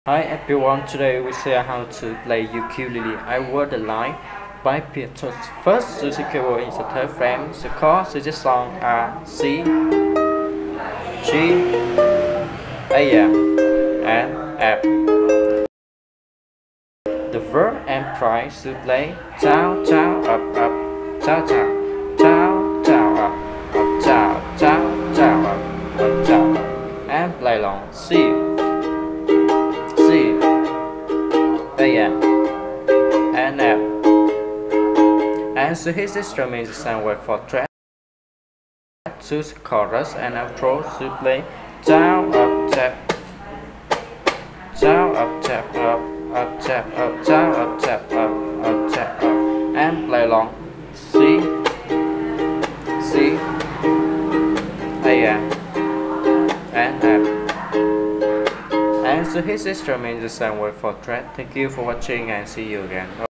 Hi everyone, today we see how to play ukulele. I wrote the line by Beartooth. First, the keyboard is the third frame. The chords of the song are C, G, A, and F. The verb and price to play down, down, up, up, down, down, down, down, up, up, down, down, down, up, down, and play long C, and F. And so his instrument is the word for track, choose chorus and approach to play down, up, tap, down, up, tap, up, tap, up, down, up, tap, up, tap, up, and play long C, A, and F. And so his instrument is the same word for track. Thank you for watching and see you again.